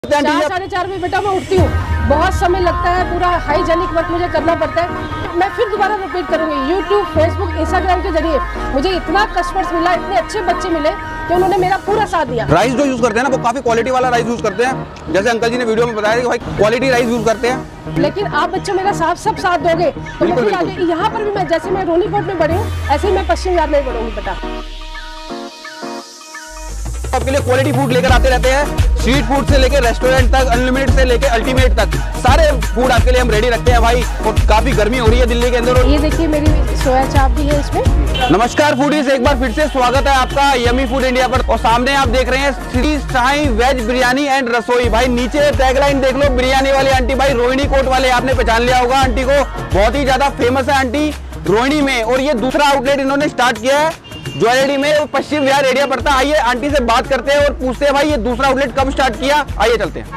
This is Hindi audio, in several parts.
4 साढ़े 4 बजे बेटा मैं उठती हूँ, बहुत समय लगता है, पूरा हाइजेनिक वर्क मुझे करना पड़ता है। मैं फिर दोबारा रिपीट करूँगी, यूट्यूब, फेसबुक, इंस्टाग्राम के जरिए मुझे इतना कस्टमर्स मिला, इतने अच्छे बच्चे मिले कि उन्होंने मेरा पूरा साथ दिया। राइस जो यूज करते हैं ना, वो काफी क्वालिटी वाला राइस यूज करते हैं, जैसे अंकल जी ने वीडियो में बताया कि भाई क्वालिटी राइस यूज करते हैं। लेकिन आप बच्चों मेरा सब साथ दोगे तो मैं फिर आगे यहाँ पर भी मैं जैसे मैं रोनीकोट में बढ़ी हूँ, ऐसे ही मैं पश्चिम विहार में बढ़ूंगी बेटा। आपके लिए क्वालिटी फूड लेकर आते रहते हैं, स्ट्रीट फूड से लेकर रेस्टोरेंट तक, अनलिमिटेड से लेकर अल्टीमेट तक सारे फूड आपके लिए हम रेडी रखते हैं भाई। और काफी गर्मी हो रही है दिल्ली के अंदर, और ये देखिए मेरी सोया चाप भी है इसमें। नमस्कार फूडीज, एक बार फिर से स्वागत है आपका यमी फूड इंडिया पर। और सामने आप देख रहे हैं श्री साईं वेज बिरयानी एंड रसोई। भाई नीचे टैगलाइन देख लो, बिरयानी वाली आंटी, भाई रोहिणी कोट वाले आपने पहचान लिया होगा आंटी को, बहुत ही ज्यादा फेमस है आंटी रोहिणी में। और ये दूसरा आउटलेट इन्होंने स्टार्ट किया है ज्वेलरी में, पश्चिम विहार एरिया पड़ता है। आइए आंटी से बात करते हैं और पूछते हैं भाई ये दूसरा आउटलेट कब स्टार्ट किया। आइए चलते हैं।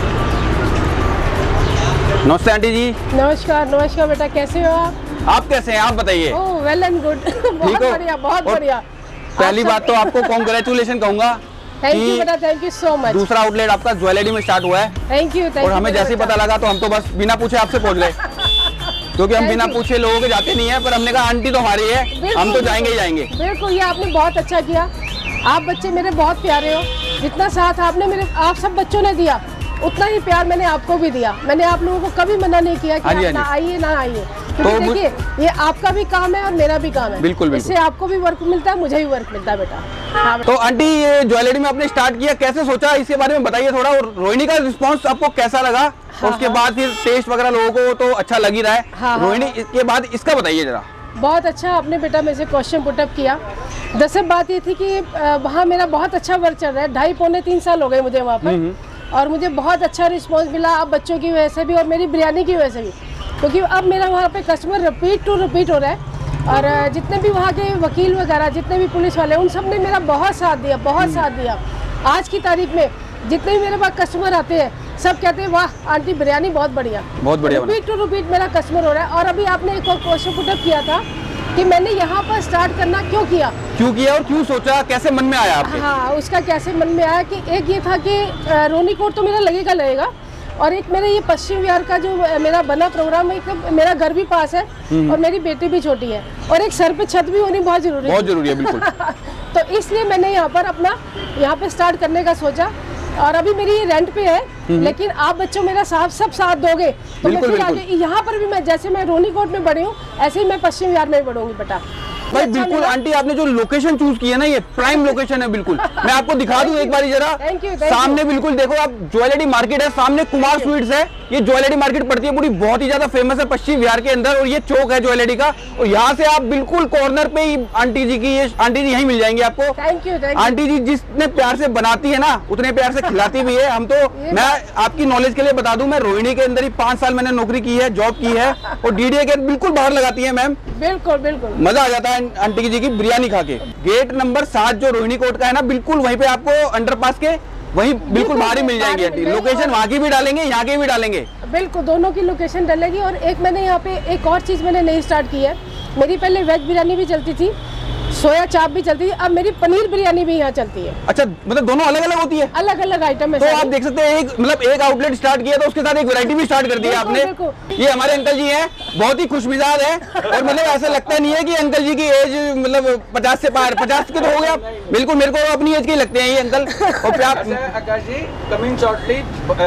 नमस्ते आंटी जी। नमस्कार नमस्कार बेटा, कैसे हो आप कैसे हैं, आप बताइए। ओह वेल एंड गुड, बहुत बढ़िया बहुत बढ़िया। पहली बात तो आपको कॉन्ग्रेचुलेशन कहूंगा, थैंक यू बेटा, थैंक यू सो मच। दूसरा आउटलेट आपका ज्वेलरी में स्टार्ट हुआ है। Thank you. और हमें जैसे पता लगा तो हम तो बस बिना पूछे आपसे पहुंच गए, क्योंकि हम बिना पूछे लोगों के जाते नहीं है, पर हमने कहा आंटी तो हमारी है, हम तो जाएंगे ही जाएंगे। बिल्कुल, ये आपने बहुत अच्छा किया। आप बच्चे मेरे बहुत प्यारे हो, जितना साथ आपने मेरे आप सब बच्चों ने दिया, उतना ही प्यार मैंने आपको भी दिया। मैंने आप लोगों को कभी मना नहीं किया कि आप ना आइए ना आइए, क्योंकि देखिए ये आपका भी काम है और मेरा भी काम है। बिल्कुल इससे आपको भी वर्क मिलता है, मुझे भी वर्क मिलता है बेटा। हाँ बेटा। तो आंटी ये ज्वेलरी में आपने स्टार्ट किया, कैसे सोचा, इसके बारे में बताइए थोड़ा। और रोहिणी का रिस्पांस आपको कैसा लगा? हाँ, उसके बाद फिर टेस्ट वगैरह लोगों को तो अच्छा लग ही रहा है। हाँ, रोहिणी इसके बाद इसका बताइए जरा। बहुत अच्छा आपने बेटा मेरे से क्वेश्चन पुटअप किया। दरअसल बात ये थी कि वहाँ मेरा बहुत अच्छा वर्क चल रहा है, 2.5-3 साल हो गए मुझे वहाँ पर, और मुझे बहुत अच्छा रिस्पांस मिला, अब बच्चों की वजह से भी और मेरी बिरयानी की वजह से भी, क्योंकि अब मेरा वहाँ पे कस्टमर रिपीट टू रिपीट हो रहा है। और जितने भी वहाँ के वकील वगैरह, जितने भी पुलिस वाले, उन सब ने मेरा बहुत साथ दिया, बहुत साथ दिया। आज की तारीख में जितने भी मेरे पास कस्टमर आते हैं, सब कहते हैं वाह आंटी बिरयानी बहुत बढ़िया, बहुत बढ़िया। रिपीट टू रिपीट मेरा कस्टमर हो रहा है। और अभी आपने एक और क्वेश्चन पुटअप किया था कि मैंने यहाँ पर स्टार्ट करना क्यों किया और क्यों सोचा, कैसे मन में आया आपके? हाँ, उसका कैसे मन में आया कि एक ये था कि रोनीकोट तो मेरा लगेगा, और एक मेरे ये पश्चिम विहार का जो मेरा बना प्रोग्राम है, एक मेरा घर भी पास है और मेरी बेटी भी छोटी है, और एक सर पे छत भी होनी बहुत जरूरी है बिल्कुल। तो इसलिए मैंने यहाँ पर अपना यहाँ पे स्टार्ट करने का सोचा। और अभी मेरी ये रेंट पे है, लेकिन आप बच्चों मेरा सब साथ दोगे तो मैं फिर आगे यहाँ पर भी मैं जैसे मैं रोनीकोट में बढ़ी हूँ, ऐसे ही मैं पश्चिम विहार में बढ़ूंगी बेटा। भाई बिल्कुल आंटी, आपने जो लोकेशन चूज की है ना, ये प्राइम लोकेशन है बिल्कुल। मैं आपको दिखा दूं एक बार जरा, सामने बिल्कुल देखो आप, ज्वेलरी मार्केट है, सामने कुमार स्वीट्स है, ये ज्वेलरी मार्केट पड़ती है पूरी, बहुत ही ज्यादा फेमस है पश्चिम विहार के अंदर। और ये चौक है ज्वेलरी का, और यहाँ से आप बिल्कुल कॉर्नर पे ही आंटी जी की, ये आंटी जी यहीं मिल जाएंगी आपको। Thank you. आंटी जी जितने प्यार से बनाती है ना, उतने प्यार से खिलाती भी है। हम तो, मैं आपकी नॉलेज के लिए बता दूं, मैं रोहिणी के अंदर ही 5 साल मैंने नौकरी की है, जॉब की है, और डीडीए के बिल्कुल बाहर लगाती है मैम। बिल्कुल बिल्कुल मजा आ जाता है आंटी जी की बिरयानी खा के। गेट नंबर 7 जो रोहिणी कोट का है ना, बिल्कुल वहीं पे आपको अंडरपास के वहीं बिल्कुल बाहर ही मिल जाएंगी आंटी। लोकेशन वहाँ की भी डालेंगे, यहाँ की भी डालेंगे, बिल्कुल दोनों की लोकेशन डलेगी। और एक मैंने यहाँ पे एक और चीज़ मैंने नई स्टार्ट की है। मेरी पहले वेज बिरयानी भी चलती थी, सोया चाप भी चलती थी, अब मेरी पनीर बिरयानी भी यहाँ चलती है। अच्छा, मतलब दोनों अलग अलग होती है? अलग अलग आइटम है। तो आप देख सकते हैं, एक आउटलेट स्टार्ट किया तो उसके साथ एक वैरायटी भी स्टार्ट कर दी है आपने। ये हमारे अंकल जी हैं, बहुत ही खुशमिजाज है, और मतलब ऐसा लगता नहीं है कि अंकल जी की एज मतलब 50 से पार, 50 के तो हो गया, बिल्कुल मेरे को अपनी एज के ही लगते हैं ये अंकल। और Akash ji coming shortly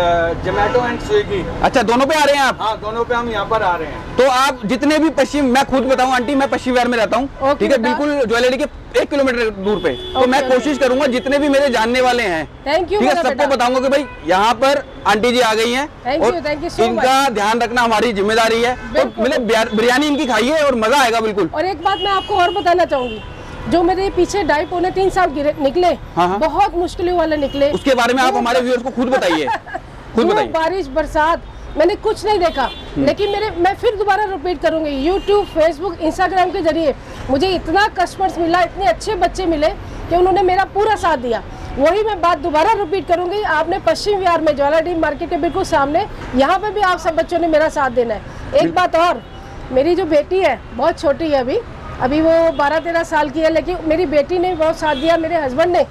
Zomato and Swiggy. अच्छा, दोनों पे आ रहे हैं आप? हाँ, दोनों पे हम यहाँ पर आ रहे हैं। तो आप जितने भी पश्चिम, मैं खुद बताऊं आंटी, मैं पश्चिम विहार में रहता हूँ, ठीक है, बिल्कुल ज्वेलरी के 1 किलोमीटर दूर पे। तो मैं कोशिश करूंगा जितने भी मेरे जानने वाले हैं, थैंक यू, ठीक है, सबको बताऊंगा कि भाई यहाँ पर आंटी जी आ गई हैं, और इनका ध्यान रखना हमारी जिम्मेदारी है। तो मतलब बिरयानी इनकी खाइए और मजा आएगा बिल्कुल। और एक बात मैं आपको और बताना चाहूंगी, जो मेरे पीछे 2.5-3 साल निकले, बहुत मुश्किल वाले निकले, उसके बारे में आप हमारे व्यूअर्स को खुद बताइए। खुद बताइए। बारिश बरसात मैंने कुछ नहीं देखा, लेकिन मैं फिर दोबारा रिपीट करूंगी, यूट्यूब, फेसबुक, इंस्टाग्राम के जरिए मुझे इतना कस्टमर्स मिला, इतने अच्छे बच्चे मिले कि उन्होंने मेरा पूरा साथ दिया। वही मैं बात दोबारा रिपीट करूंगी, आपने पश्चिम विहार में ज्वेलरी मार्केट के बिल्कुल सामने, यहाँ पे भी आप सब बच्चों ने मेरा साथ देना है। एक बात और, मेरी जो बेटी है बहुत छोटी है, अभी वो 12-13 साल की है, लेकिन मेरी बेटी ने बहुत साथ दिया, मेरे हस्बैंड ने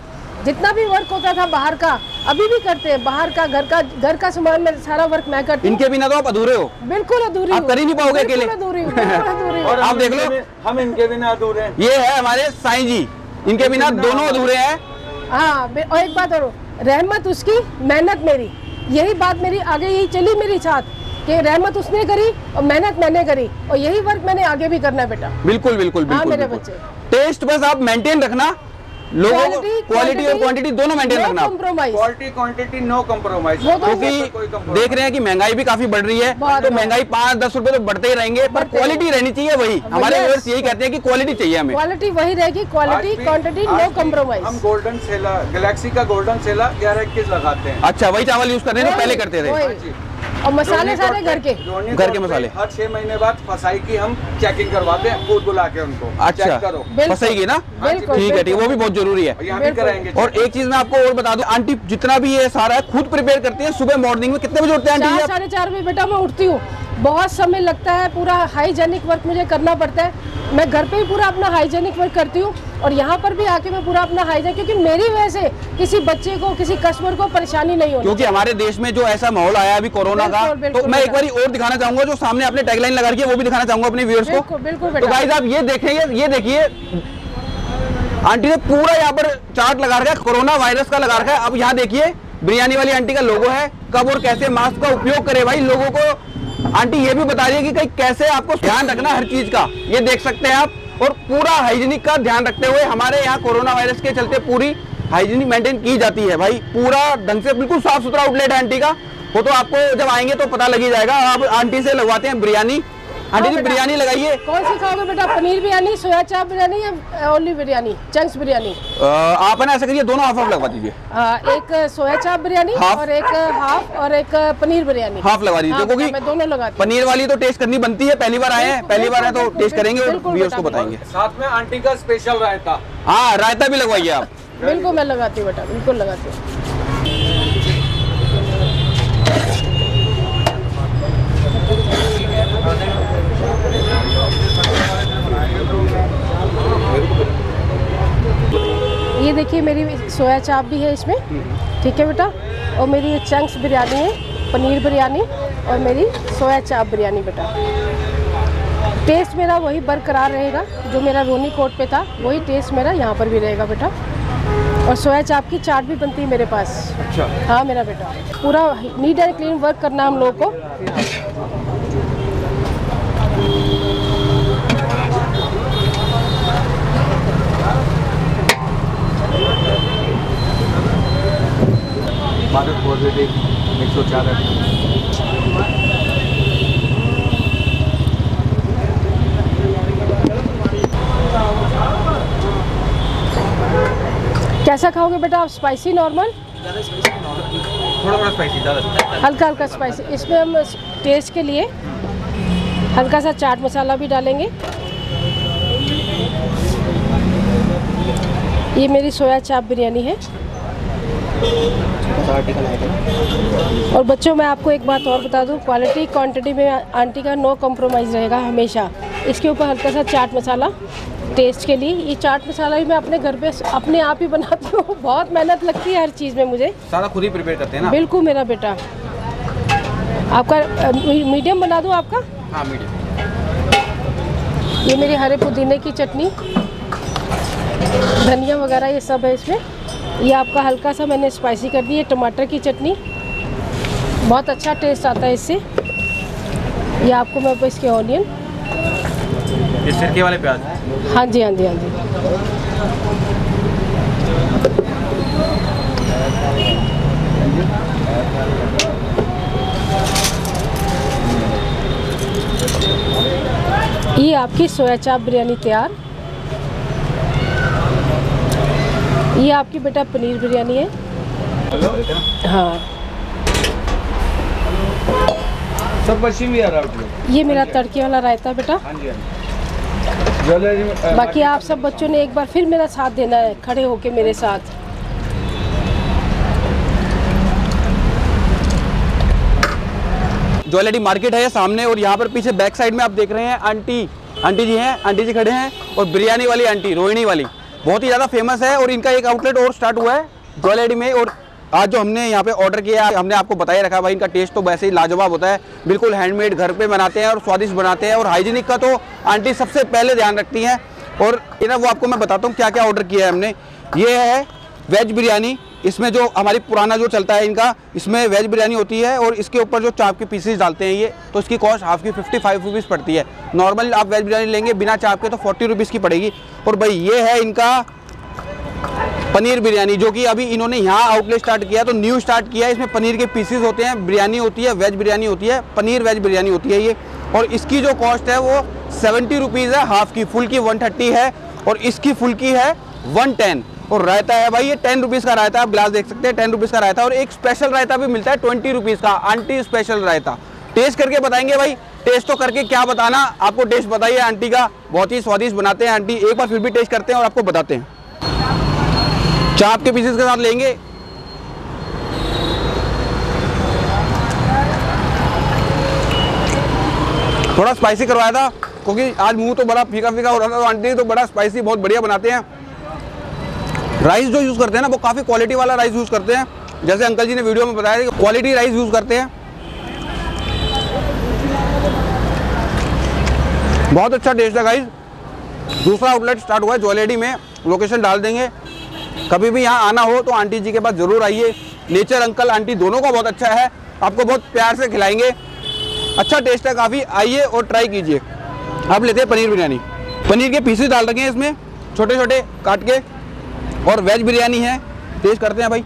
जितना भी वर्क होता था बाहर का अभी भी करते हैं, बाहर का घर का सामान में सारा वर्क मैं करती हूँ। इनके बिना तो आप अधूरे हो, बिल्कुल अधूरी आप कर ही नहीं पाओगे अकेले। अधूरी हूँ, बिल्कुल अधूरी हूँ। और आप देख लो, हम इनके बिना अधूरे हैं। ये है हमारे साईं जी, इनके बिना दोनों अधूरे हैं। हाँ, और एक बात और, रहमत उसकी मेहनत मेरी, यही बात मेरी आगे यही चली मेरी साथ कि रहमत उसने करी और मेहनत मैंने करी, और यही वर्क मैंने आगे भी करना है बेटा। बिल्कुल बिल्कुल हाँ बिल्कुल मेरे बिल्कुल। बच्चे, टेस्ट बस आप मेंटेन रखना, लोगों को क्वालिटी और क्वांटिटी दोनों मेंटेन रखना आप। Compromise, quality quantity no compromise. वो तो क्योंकि देख रहे हैं कि महंगाई भी काफी बढ़ रही है, तो महंगाई 5-10 रुपए तो बढ़ते ही रहेंगे, पर क्वालिटी रहनी चाहिए वही। हमारे व्यूअर्स यही कहते हैं कि क्वालिटी चाहिए हमें, क्वालिटी वही रहेगी, क्वालिटी क्वांटिटी नो कॉम्प्रोमाइज। हम गोल्डन सेला, गैलेक्सी का गोल्डन सेला 11-21 लगाते हैं। अच्छा वही चावल यूज कर रहे हैं जो पहले करते थे, और मसाले सारे घर के, घर के मसाले। हर 6 महीने बाद फसाई की हम चेकिंग करवाते हैं, खुद बुला के उनको। अच्छा चेक करो, फंसाएगी ना, बिल्कुल, ठीक है ठीक, वो भी बहुत जरूरी है। यहाँ भी कराएंगे। और एक चीज मैं आपको और बता दूं, आंटी जितना भी ये सारा है खुद प्रिपेयर करती है। सुबह मॉर्निंग में कितने बजे उठते हैं आंटी? 4-4:30 बजे बेटा मैं उठती हूँ, बहुत समय लगता है, पूरा हाइजेनिक वर्क मुझे करना पड़ता है। मैं घर पे ही पूरा अपना हाइजेनिक वर्क करती हूँ, और यहाँ पर भी आके मैं पूरा अपना हाइजेनिक, क्योंकि मेरी वजह से किसी बच्चे को, किसी कस्टमर को परेशानी नहीं होनी। क्योंकि हमारे देश में जो ऐसा माहौल आया अभी कोरोना का, तो मैं एक बार और दिखाना चाहूंगा, जो सामने आपने टैगलाइन लगा रखी है वो भी दिखाना चाहूंगा अपने व्यूअर्स को। बिल्कुल तो गाइस आप ये देखेंगे, ये देखिए आंटी ने पूरा यहाँ पर चार्ट लगा रखा है, कोरोना वायरस का लगा रखा है। अब यहाँ देखिए बिरयानी वाली आंटी का लोगो है, कब और कैसे मास्क का उपयोग करे भाई। लोगों को आंटी ये भी बता रही है कि कैसे आपको ध्यान रखना हर चीज का, ये देख सकते हैं आप। और पूरा हाइजीनिक का ध्यान रखते हुए हमारे यहाँ कोरोना वायरस के चलते पूरी हाइजीनिक मेंटेन की जाती है भाई, पूरा ढंग से, बिल्कुल साफ सुथरा आउटलेट है आंटी का। वो तो आपको जब आएंगे तो पता लग ही जाएगा। आप आंटी से लगवाते हैं बिरयानी। आंटी जी बिरयानी लगाइए, कौन सी खाओगे बेटा? पनीर बिरयानी, सोया चाप बिरयानी या ओनली बिरयानी, चंक्स बिरयानी? आप है ना ऐसा करिए, दोनों हाफ हाफ लगवा दीजिए। एक सोया चाप बिरयानी और एक हाफ, और एक पनीर बिरयानी हाफ लगवा दीजिए। हाँ, क्योंकि मैं दोनों लगाती पनीर वाली तो टेस्ट करनी बनती है, पहली बार आए हैं, पहली बार है तो टेस्ट करेंगे और व्यूअर्स को बताएंगे। साथ में आंटी का स्पेशल रायता। हाँ रायता भी लगवाइए आप। बिल्कुल मैं लगाती हूँ बेटा, बिल्कुल लगाती हूँ। ये देखिए मेरी सोया चाप भी है इसमें, ठीक है बेटा, और मेरी ये चंक्स बिरयानी है, पनीर बिरयानी, और मेरी सोया चाप बिरयानी बेटा। टेस्ट मेरा वही बरकरार रहेगा जो मेरा रोनी कोट पे था, वही टेस्ट मेरा यहाँ पर भी रहेगा बेटा। और सोया चाप की चाट भी बनती है मेरे पास। अच्छा हाँ मेरा बेटा, पूरा नीट एंड क्लीन वर्क करना हम लोग को। भारत पॉजिटिव 104 कैसा खाओगे बेटा आप? Spicy normal? थोड़ा स्पाइसी, ज़्यादा हल्का हल्का स्पाइसी। इसमें हम टेस्ट के लिए हल्का सा चाट मसाला भी डालेंगे। ये मेरी सोया चाप बिरयानी है। और बच्चों मैं आपको एक बात और बता दूं, क्वालिटी क्वांटिटी में आंटी का नो कॉम्प्रोमाइज़ रहेगा हमेशा। इसके ऊपर हल्का सा चाट मसाला टेस्ट के लिए। ये चाट मसाला भी मैं अपने घर पे अपने आप ही बनाती हूँ, बहुत मेहनत लगती है हर चीज़ में मुझे। सारा खुद ही प्रिपेयर करते हैं ना? बिल्कुल मेरा बेटा। आपका मीडियम बना दूँ आपका? हाँ मीडियम। ये मेरी हरे पुदीने की चटनी, धनिया वगैरह ये सब है इसमें। ये आपका हल्का सा मैंने स्पाइसी कर दी है, टमाटर की चटनी, बहुत अच्छा टेस्ट आता है इससे। ये आपको मैं इसके ऑनियन, ये सिरके वाले प्याज। हाँ जी हाँ जी हाँ जी। ये आपकी सोया चाप बिरयानी तैयार। ये आपकी बेटा पनीर बिरयानी है। हाँ सब मशीन भी आ रहा है। ये मेरा तड़के वाला रायता बेटा। हाँ जी बाकी आप सब बच्चों ने एक बार फिर मेरा साथ देना है, खड़े होके मेरे साथ। ज्वेलरी मार्केट है ये सामने, और यहाँ पर पीछे बैक साइड में आप देख रहे हैं आंटी जी हैं, आंटी जी खड़े हैं। और बिरयानी वाली आंटी, रोहिणी वाली, बहुत ही ज़्यादा फेमस है। और इनका एक आउटलेट और स्टार्ट हुआ है ज्वेलरी में। और आज जो हमने यहाँ पे ऑर्डर किया, हमने आपको बताया रखा भाई, इनका टेस्ट तो वैसे ही लाजवाब होता है, बिल्कुल हैंडमेड घर पे बनाते हैं और स्वादिष्ट बनाते हैं। और हाइजीनिक का तो आंटी सबसे पहले ध्यान रखती हैं। और ये ना वो आपको मैं बताता हूँ क्या क्या ऑर्डर किया है हमने। ये है वेज बिरयानी, इसमें जो हमारी पुराना जो चलता है इनका, इसमें वेज बिरयानी होती है और इसके ऊपर जो चाप के पीसेस डालते हैं ये, तो इसकी कॉस्ट हाफ की 55 रुपीज़ पड़ती है। नॉर्मल आप वेज बिरयानी लेंगे बिना चाप के तो 40 रुपीज़ की पड़ेगी। और भाई ये है इनका पनीर बिरयानी, जो कि अभी इन्होंने यहाँ आउटलेट स्टार्ट किया, तो न्यू स्टार्ट किया है। इसमें पनीर के पीसेस होते हैं, बिरयानी होती है, वेज बिरयानी होती है, पनीर वेज बिरयानी होती है ये। और इसकी जो कॉस्ट है वो 70 रुपीज़ है हाफ की, फुल की 130 है और इसकी फुल की है 110। और रायता है भाई, ये 10 रुपीज़ का रायता, आप ग्लास देख सकते हैं, 10 रुपीज़ का रायता। और एक स्पेशल रायता भी मिलता है 20 रुपीज़ का, आंटी स्पेशल रायता। टेस्ट करके बताएंगे भाई, टेस्ट तो करके क्या बताना, आपको टेस्ट बताइए आंटी का, बहुत ही स्वादिष्ट बनाते हैं आंटी। एक बार फिर भी टेस्ट करते हैं और आपको बताते हैं। चाप के पीसेस के साथ लेंगे, थोड़ा स्पाइसी करवाया था क्योंकि आज मुंह तो बड़ा फीका फीका हो रहा था, तो आंटी तो बड़ा स्पाइसी बहुत बढ़िया बनाते हैं। राइस जो यूज़ करते हैं ना वो काफ़ी क्वालिटी वाला राइस यूज़ करते हैं, जैसे अंकल जी ने वीडियो में बताया कि क्वालिटी राइस यूज़ करते हैं। बहुत अच्छा टेस्ट है गाइस। दूसरा आउटलेट स्टार्ट हुआ है ज्वेलरी में, लोकेशन डाल देंगे। कभी भी यहाँ आना हो तो आंटी जी के पास ज़रूर आइए। नेचर अंकल आंटी दोनों का बहुत अच्छा है, आपको बहुत प्यार से खिलाएंगे, अच्छा टेस्ट है काफ़ी। आइए और ट्राई कीजिए। आप लेते हैं पनीर बिरयानी, पनीर के पीसेस डाल रखे हैं इसमें छोटे छोटे काट के, और वेज बिरयानी है, टेस्ट करते हैं भाई।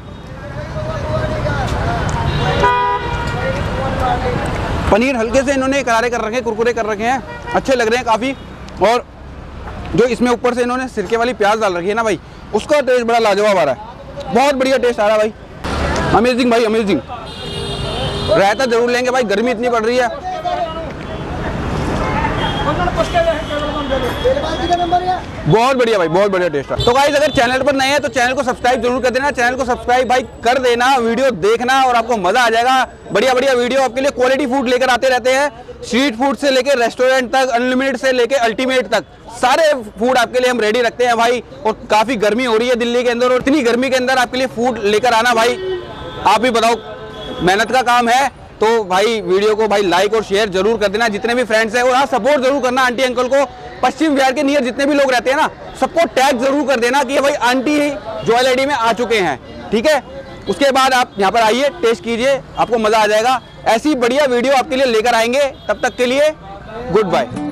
पनीर हल्के से इन्होंने करारे कर रखे हैं, कुरकुरे कर रखे हैं, अच्छे लग रहे हैं काफ़ी। और जो इसमें ऊपर से इन्होंने सिरके वाली प्याज डाल रखी है ना भाई, उसका टेस्ट बड़ा लाजवाब आ रहा है, बहुत बढ़िया टेस्ट आ रहा है भाई, अमेजिंग भाई अमेजिंग। रायता जरूर लेंगे भाई, गर्मी इतनी पड़ रही है। बहुत बढ़िया भाई, बहुत बढ़िया टेस्ट है। तो गाइस अगर चैनल पर नए हैं तो चैनल को सब्सक्राइब जरूर कर देना, चैनल को सब्सक्राइब भाई कर देना, वीडियो देखना और आपको मजा आ जाएगा। बढ़िया बढ़िया वीडियो आपके लिए क्वालिटी फूड लेकर आते रहते हैं, स्ट्रीट फूड से लेकर रेस्टोरेंट तक, अनलिमिटेड से लेकर अल्टीमेट तक, सारे फूड आपके लिए हम रेडी रखते हैं भाई। और काफी गर्मी हो रही है दिल्ली के अंदर, और इतनी गर्मी के अंदर आपके लिए फूड लेकर आना भाई, आप ही बताओ, मेहनत का काम है। तो भाई वीडियो को भाई लाइक और शेयर जरूर कर देना जितने भी फ्रेंड्स हैं, और हाँ सपोर्ट जरूर करना आंटी अंकल को। पश्चिम विहार के नियर जितने भी लोग रहते हैं ना, सबको टैग जरूर कर देना कि भाई आंटी ज्वेलरी में आ चुके हैं, ठीक है। उसके बाद आप यहाँ पर आइए, टेस्ट कीजिए, आपको मजा आ जाएगा। ऐसी बढ़िया वीडियो आपके लिए लेकर आएंगे, तब तक के लिए गुड बाय।